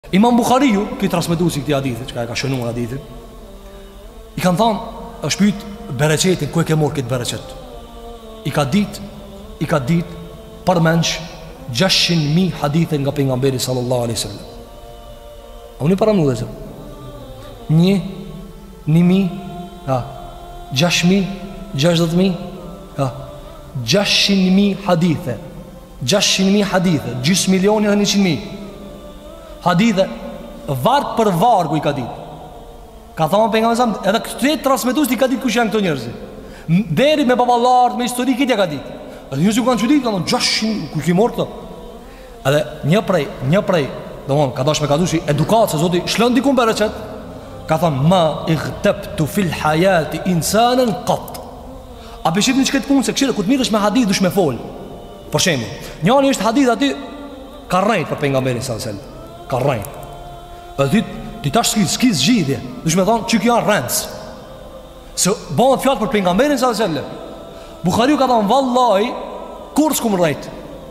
Imam Bukhariu, ki transmetuesi këtij hadithi, çka e ka shënuar hadithin, i kanë thonë, është pyet bereqetin, ku e ke marrë këtë bereqet? I ka dit përmenç 600.000 hadithe nga pejgamberi sallallahu alaihi wasallam. Unë para më dhëzë 1.000 6.000 60.000 600.000 hadithe 600.000 hadithe, gjys milioni dhe 100.000 hadithe, varg për vargu i ka dit. Ka thonë pejgamberi sallallahu alaihi wasallam, edhe këtë transmetues i ka dit kush janë këto njerëz. Deri me baballarët, me histori këtë ja ka dit. Edhe njerëzit kanë çudit, kanë 600, ku ki morë këto? Edhe një prej, domthon ka dashur me kadushi edukat se Zoti shlën dikun bereqet. Ka thonë ma igtabtu fil hayati insanan qat. A beshit në çka të punë se këshire ku të mirësh me hadith dush me fol. Për shembull, njëri është hadith aty ka rrejt për pejgamberin sallallahu alajhi wasallam. Ka rrejt. Edhe ti tash s'ki zgjidhje. Dush me thonë çka janë rrens. Se bëhet fjalë për pejgamberin sallallahu alajhi wasallam. Buhariu ka thonë vallahi kur s'kum rrejt.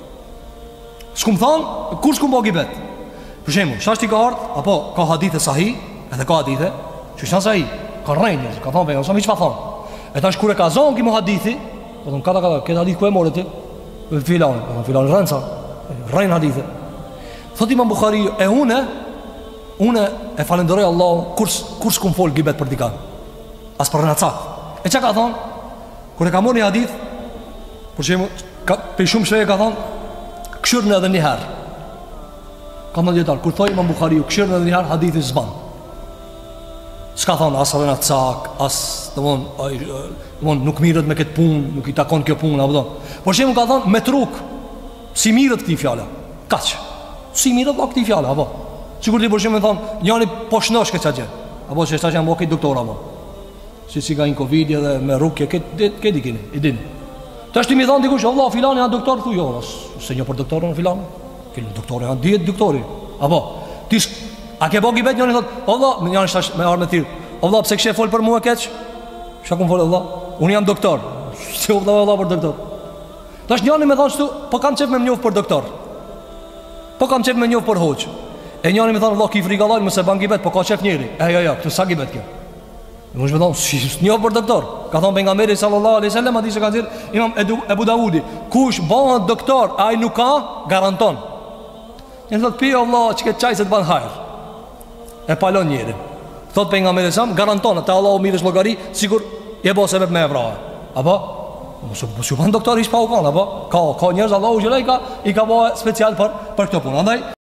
S'kum thonë kur s'kum bogibet. Për shembull, çfarë ti ka ardh apo ka hadithe sahih, edhe ka hadithe që janë sahih. Ka rrejt, ka thonë pejgamberi sa më çfarë thonë. E tash kur e ka zonë kimi hadithi, po thon kada këtë hadith ku e morët ti? Filan rrenca, rrein hadithe. Thot Imam Buhariu, e unë e falenderoj Allahun kur s'kum fol gibet për dikan. As për rrenacak. E çka ka thon? Kur e ka marrë një hadith, për shembull, pe shumë shëje ka thon, kshirnë edhe një herë. Ka thënë dietar, kur thoi Imam Buhariu, kshirnë edhe një herë hadithi s'ban. S'ka thonë as rëna cak, as domthon nuk mirët me këtë punë, nuk i takon kjo punë, apo do. Por shembull ka thonë me truk, si mirët këtij fjala. Kaç. Si mirët këtij fjala, apo. Sigur ti për shembull thon, njëri po shnosh këtë gjë. Apo se tash janë bëu këtë doktor apo. Si ka një Covid edhe me rrugë këtë dikini, i din. Tash ti më thon dikush, Allah filani janë doktor, thu jo, se një për doktorin filan. Film doktori janë 10 doktori. Apo ti a ke bogi bet njëri thot, Allah, njëri tash me armë tir. Allah pse kishë fol për mua keq? Çka kum fol Allah? Unë jam doktor. Si u dha Allah për doktor? Tash njëri më thon kështu, po kam çep me njoft për doktor. Po kam çep me njoft për hoç. E njëri më thon Allah ki frikallaj mos e ban gibet, po ka çep njëri. Jo, këtu sa gibet kjo. Mos më thon si njoft për doktor. Ka thon pejgamberi sallallahu alaihi wasallam hadith që ka thënë Imam Abu Davudi, kush bëhet doktor, ai nuk ka garanton. Në thot pi Allah çka çaj se të ban hajër. E palon njërin. Thot pejgamberi sa garanton te Allahu mirësh llogari, sigur je bose me vrah. Apo mos u ban doktor ish pa u kanë, apo ka njerëz Allahu xhelai i ka bëu special për këtë punë. Andaj